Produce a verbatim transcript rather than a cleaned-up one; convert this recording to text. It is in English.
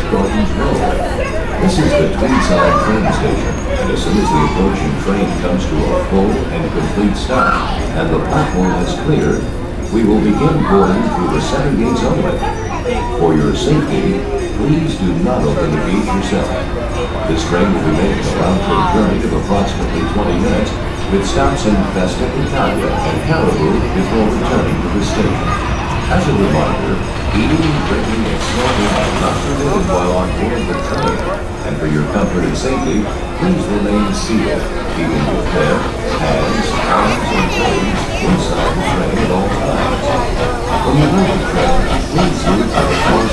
Gardens Road. This is the tweedside train station, and as soon as the approaching train comes to a full and complete stop, and the platform is cleared, we will begin boarding through the center gates only. For your safety, please do not open the gate yourself. This train will be making a round-trip journey of approximately twenty minutes, with stops in Vesta, Italia, and Caribou before returning to the station. As a reminder, eating, drinking, and smoking are not permitted while on board the train, and for your comfort and safety, please remain seated, keeping your head, hands, arms, and legs inside the train at all times. When you leave the train, please use the